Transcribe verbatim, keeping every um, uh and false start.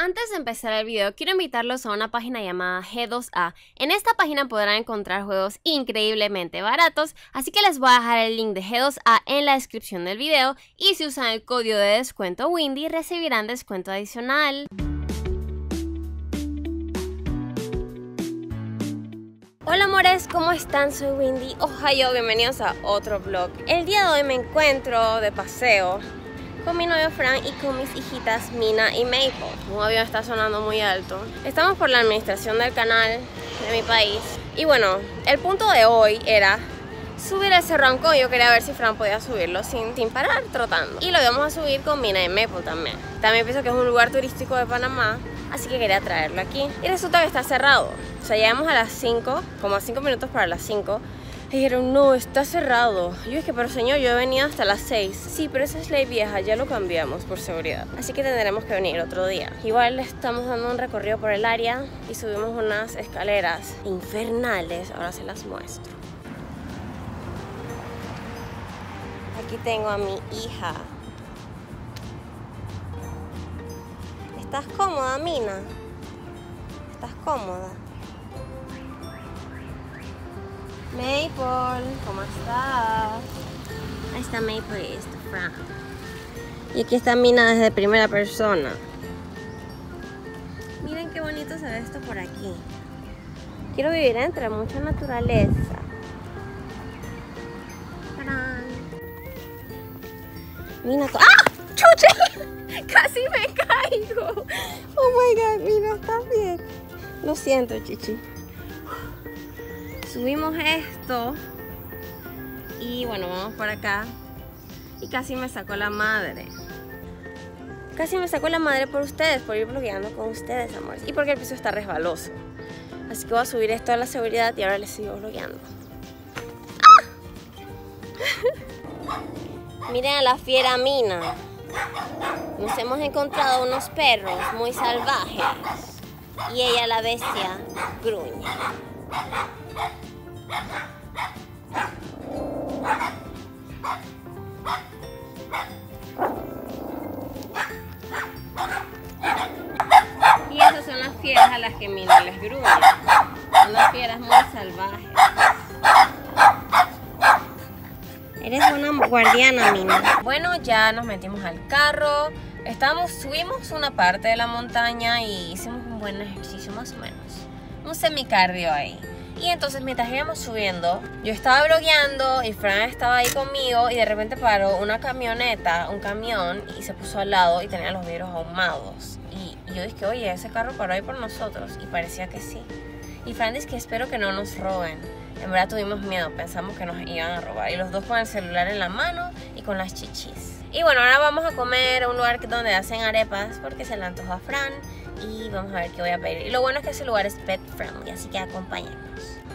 Antes de empezar el video, quiero invitarlos a una página llamada G dos A. En esta página podrán encontrar juegos increíblemente baratos, así que les voy a dejar el link de G dos A en la descripción del video y si usan el código de descuento Windy recibirán descuento adicional. Hola amores, ¿cómo están? Soy Windy. Ohio, bienvenidos a otro vlog. El día de hoy me encuentro de paseo con mi novio Fran y con mis hijitas Mina y Maple. Un avión está sonando muy alto. Estamos por la administración del canal de mi país. Y bueno, el punto de hoy era subir el Cerro Ancón. Yo quería ver si Fran podía subirlo sin, sin parar, trotando. Y lo íbamos a subir con Mina y Maple también. También pienso que es un lugar turístico de Panamá, así que quería traerlo aquí. Y resulta que está cerrado. O sea, llegamos a las cinco, como a cinco minutos para las cinco. Y dijeron, no, está cerrado. Yo dije, pero señor, yo he venido hasta las seis. Sí, pero esa es ley vieja, ya lo cambiamos por seguridad. Así que tendremos que venir otro día. Igual estamos dando un recorrido por el área y subimos unas escaleras infernales. Ahora se las muestro. Aquí tengo a mi hija. ¿Estás cómoda, Mina? ¿Estás cómoda? Maple, ¿cómo estás? Ahí está Maple y está Fran. Y aquí está Mina desde primera persona. Miren qué bonito se ve esto por aquí. Quiero vivir entre mucha naturaleza. Fran. Mina, ¡ah! ¡Chuche! Casi me caigo. Oh my god, Mina, ¿estás bien? Lo siento, chichi. Subimos esto y bueno, vamos por acá y casi me sacó la madre. Casi me sacó la madre por ustedes, por ir blogueando con ustedes, amores. Y porque el piso está resbaloso. Así que voy a subir esto a la seguridad y ahora les sigo blogueando. ¡Ah! Miren a la fiera Mina. Nos hemos encontrado unos perros muy salvajes y ella, la bestia, gruñe. Y esas son las fieras a las que Mina les gruñe. Son unas fieras muy salvajes. Eres una guardiana, Mina. Bueno, ya nos metimos al carro. Estamos, subimos una parte de la montaña y hicimos un buen ejercicio más o menos. Un semicardio ahí. Y entonces mientras íbamos subiendo, yo estaba blogueando y Fran estaba ahí conmigo y de repente paró una camioneta, un camión, y se puso al lado y tenía los vidrios ahumados. Y, y yo dije, oye, ese carro paró ahí por nosotros, y parecía que sí. Y Fran dice que espero que no nos roben. En verdad tuvimos miedo, pensamos que nos iban a robar. Y los dos con el celular en la mano y con las chichis. Y bueno, ahora vamos a comer a un lugar donde hacen arepas porque se le antojó a Fran. Y vamos a ver qué voy a pedir. Y lo bueno es que ese lugar es pet friendly, así que acompáñenos.